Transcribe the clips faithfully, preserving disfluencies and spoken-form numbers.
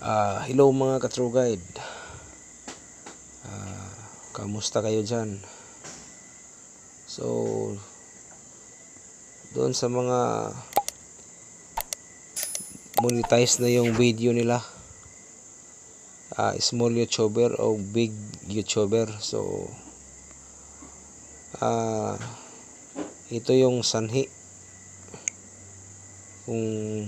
Ah, hello mga ka-True Guide. Ah, kamusta kayo dyan? So, doon sa mga monetize na yung video nila, ah, small YouTuber o big YouTuber. So, ah, ito yung sanhi kung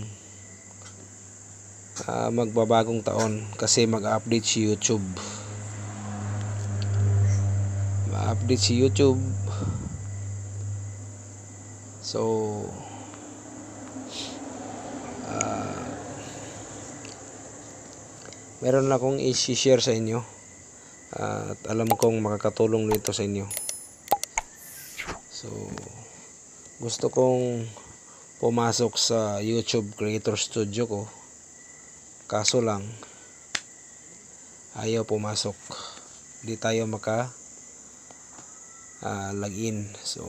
ah, magbabagong taon kasi mag-update si YouTube. Ma-update si YouTube. So, ah, meron akong i-share sa inyo uh, at alam kong makakatulong nito sa inyo. So, gusto kong pumasok sa YouTube Creator Studio ko, kaso lang ayaw pumasok, hindi tayo maka uh, login. So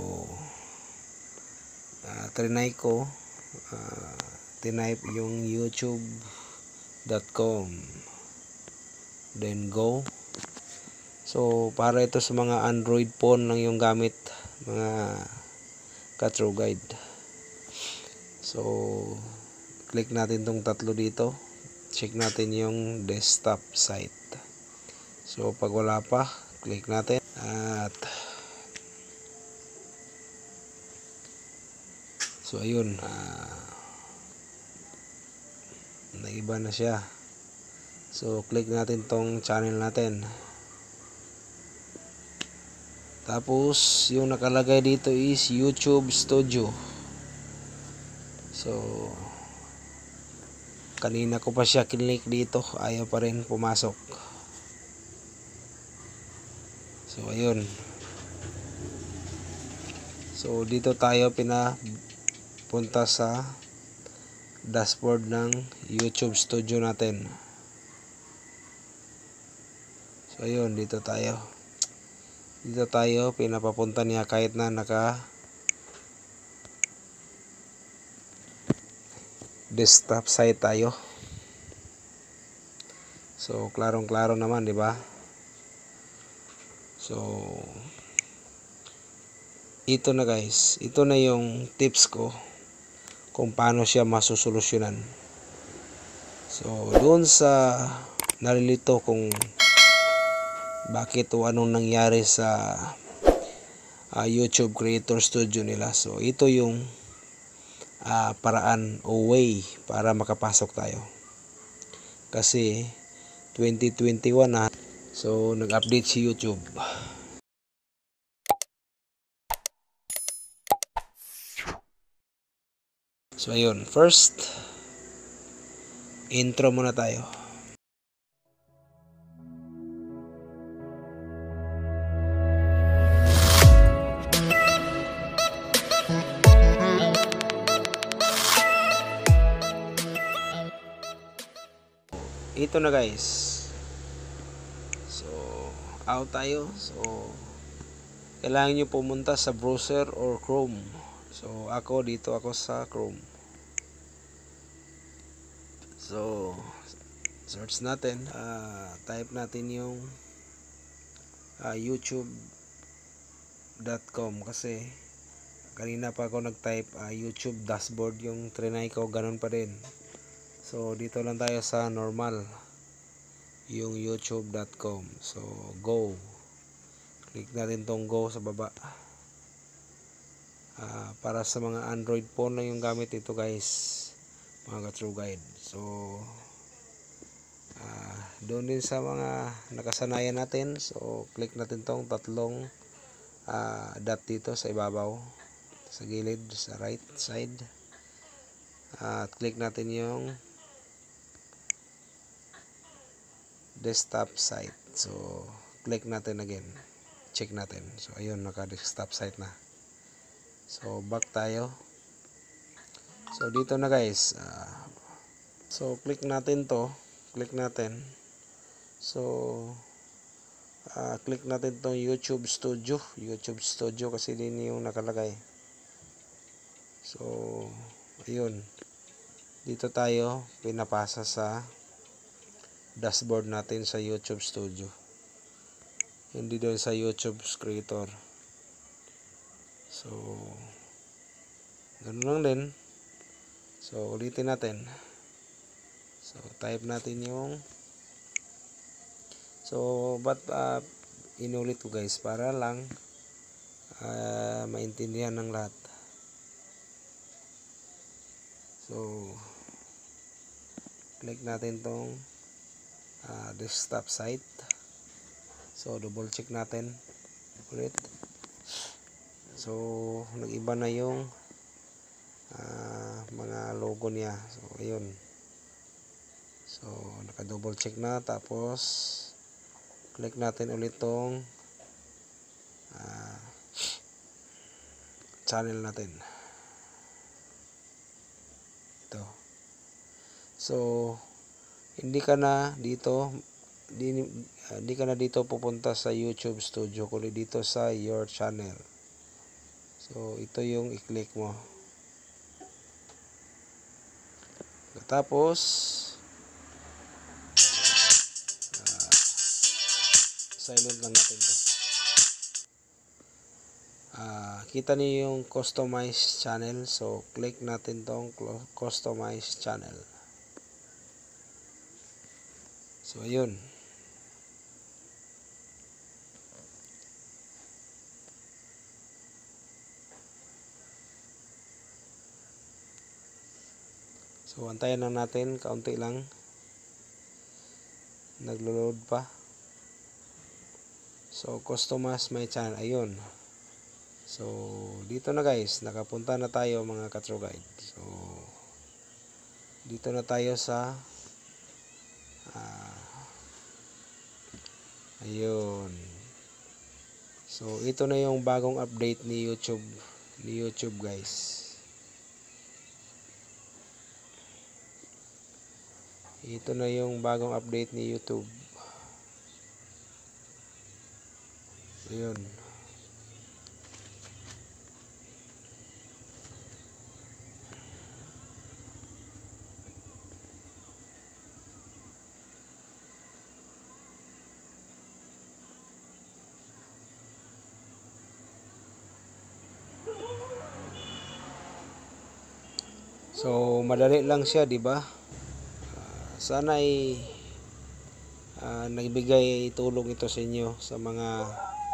uh, trinay ko, uh, tinype yung youtube dot com, then go. So para ito sa mga Android phone lang yung gamit, mga ka-True Guide. So click natin tong tatlo dito, check natin yung desktop site. So pag wala pa, click natin at so ayun, uh, naiba na siya. So click natin tong channel natin, tapos yung nakalagay dito is YouTube Studio. So kanina ko pa siya click dito, ayaw pa rin pumasok. So ayun, so dito tayo pinapunta sa dashboard ng YouTube Studio natin. So ayun, dito tayo dito tayo pinapapunta niya kahit na naka desktop site tayo. So klarong klaro naman, di ba? So ito na guys, ito na yung tips ko kung paano siya masusolusyonan. So doon sa nalilito kung bakit o anong nangyari sa uh, YouTube Creator Studio nila, so ito yung uh, paraan o way para makapasok tayo. Kasi twenty twenty-one na, so nag-update si YouTube. So ayun, first intro muna tayo. Ito na guys. So out tayo. So kailangan nyo pumunta sa browser or Chrome. So ako dito ako sa Chrome. So search natin, uh, type natin yung uh, youtube dot com kasi kanina pa ako nag-type uh, YouTube dashboard yung trinay ko, ganun pa din. So dito lang tayo sa normal, yung youtube dot com. So go, click natin tong go sa baba. Uh, para sa mga Android phone lang yung gamit ito guys, mga ka-True Guide. So uh, doon din sa mga nakasanayan natin, so click natin tong tatlong uh, dot dito sa ibabaw, sa gilid, sa right side. At uh, click natin yung desktop site. So click natin again, check natin. So ayun, naka desktop site na. So back tayo. So dito na guys, uh, so click natin to, click natin. So uh, click natin tong YouTube Studio, YouTube Studio kasi din yung nakalagay. So ayun, dito tayo pinapasa sa dashboard natin sa YouTube Studio, hindi doon sa YouTube Creator. So ganun lang din. So ulitin natin. So type natin yung, so but uh, inulit ko guys para lang uh, maintindihan ng lahat. So click natin tong uh, desktop site. So double check natin ulit. So nag-iba na yung uh, mga logo niya. So ayun. So naka double check na, tapos click natin ulit tong uh, channel natin. Ito. So hindi ka na dito hindi, uh, hindi ka na dito pupunta sa YouTube Studio, kundi dito sa your channel. So ito yung i-click mo. Tapos uh, silent lang natin to. Uh, kita niyo yung customize channel. So click natin tong customize channel. So ayun. So antayin lang natin, kaunti lang. Naglo-load pa. So customize my channel, ayun. So dito na guys, nakapunta na tayo mga ka-True Guide. So dito na tayo sa uh, ayun. So ito na yung bagong update ni YouTube, ni YouTube guys. Ito na yung bagong update ni YouTube. Ayun. So madali lang siya, di ba? Sana ay uh, nagbigay tulong ito sa inyo, sa mga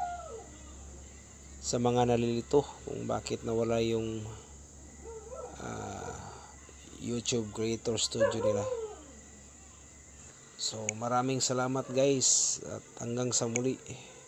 sa mga nalilito kung bakit nawala yung uh, YouTube Creator Studio nila. So maraming salamat guys, at hanggang sa muli.